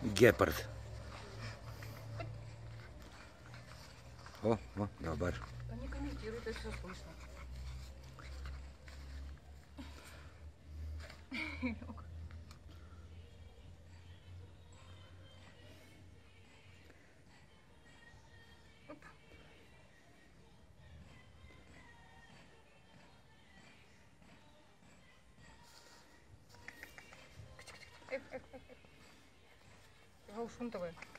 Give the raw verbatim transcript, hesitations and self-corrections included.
Гепард. О, о, добр. Да не комментируй, это все слышно. Гаушунтовая.